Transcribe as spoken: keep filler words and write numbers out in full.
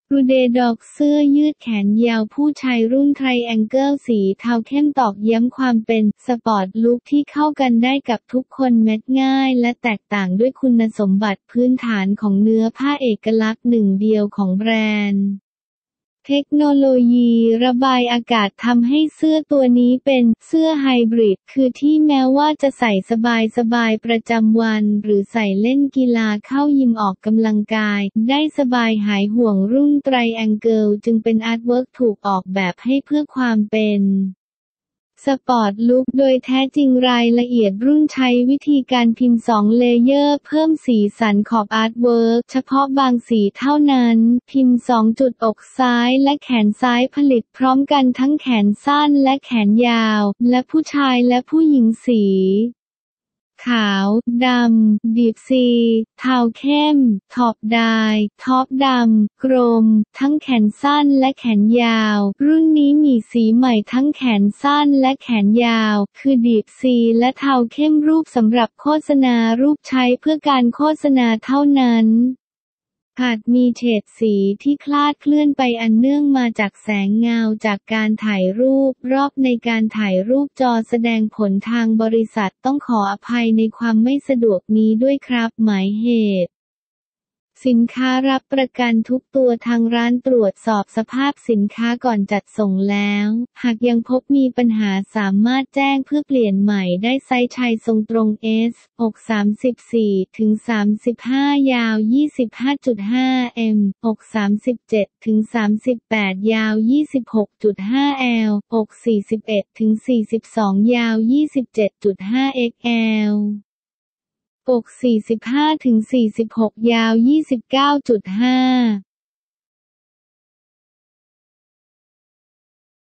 รูเดย์ด็อกเสื้อยืดแขนยาวผู้ชายรุ่นไทรแองเกิลสีเทาเข้มตอกย้ำความเป็นสปอร์ตลุคที่เข้ากันได้กับทุกคนแมทง่ายและแตกต่างด้วยคุณสมบัติพื้นฐานของเนื้อผ้าเอกลักษณ์หนึ่งเดียวของแบรนด์เทคโนโลยีระบายอากาศทำให้เสื้อตัวนี้เป็นเสื้อไฮบริดคือที่แม้ว่าจะใส่สบายๆประจำวันหรือใส่เล่นกีฬาเข้ายิมออกกำลังกายได้สบายหายห่วงรุ่นไตรแองเกิลจึงเป็นอาร์ตเวิร์กถูกออกแบบให้เพื่อความเป็นสปอร์ตลุคโดยแท้จริงรายละเอียดรุ่นใช้วิธีการพิมพ์สองเลเยอร์เพิ่มสีสันขอบอาร์ตเวิร์กเฉพาะบางสีเท่านั้นพิมพ์สองจุดอกซ้ายและแขนซ้ายผลิตพร้อมกันทั้งแขนสั้นและแขนยาวและผู้ชายและผู้หญิงสีขาวดำดีปซีเทาเข้มท็อปไดร์ท็อปดำกรมทั้งแขนสั้นและแขนยาวรุ่นนี้มีสีใหม่ทั้งแขนสั้นและแขนยาวคือดีปซีและเทาเข้มรูปสำหรับโฆษณารูปใช้เพื่อการโฆษณาเท่านั้นอาจมีเฉดสีที่คลาดเคลื่อนไปอันเนื่องมาจากแสงเงาจากการถ่ายรูปรอบในการถ่ายรูปจอแสดงผลทางบริษัทต้องขออภัยในความไม่สะดวกนี้ด้วยครับหมายเหตุสินค้ารับประกันทุกตัวทางร้านตรวจสอบสภาพสินค้าก่อนจัดส่งแล้วหากยังพบมีปัญหาสามารถแจ้งเพื่อเปลี่ยนใหม่ได้ไซส์ชายทรงตรง S อก สามสิบสี่ถึงสามสิบห้า ยาว ยี่สิบห้าจุดห้า เอ็ม อก สามสิบเจ็ดถึงสามสิบแปด ยาว ยี่สิบหกจุดห้า แอล อก สี่สิบเอ็ดถึงสี่สิบสอง ยาว ยี่สิบเจ็ดจุดห้า เอ็กซ์ แอลอก สี่สิบห้าถึงสี่สิบหก ยาว ยี่สิบเก้าจุดห้า